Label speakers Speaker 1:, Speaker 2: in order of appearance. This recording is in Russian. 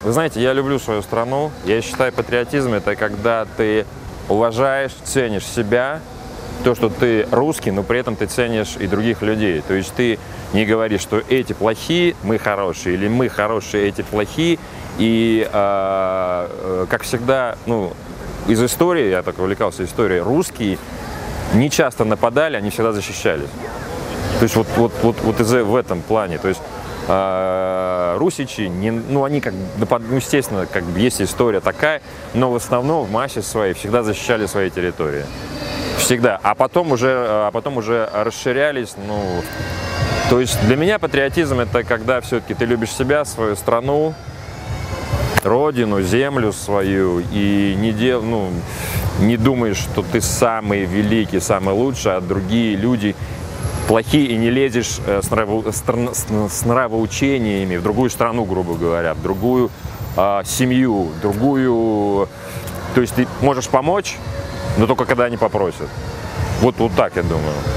Speaker 1: Вы знаете, я люблю свою страну. Я считаю, патриотизм – это когда ты уважаешь, ценишь себя, то, что ты русский, но при этом ты ценишь и других людей. То есть ты не говоришь, что эти плохие, мы хорошие, или мы хорошие, эти плохие. И, как всегда, ну, из истории, я так увлекался историей, русские не часто нападали, они всегда защищались. То есть в этом плане. То есть русичи, ну, они как, ну, естественно, как бы есть история такая, но в основном в массе своей всегда защищали свои территории. Всегда. А потом уже расширялись, ну, то есть для меня патриотизм – это когда все-таки ты любишь себя, свою страну, родину, землю свою, и не думаешь, что ты самый великий, самый лучший, а другие люди плохие, и не лезешь с нравоучениями в другую страну, грубо говоря, в другую семью, в другую. То есть ты можешь помочь, но только когда они попросят. Вот так я думаю.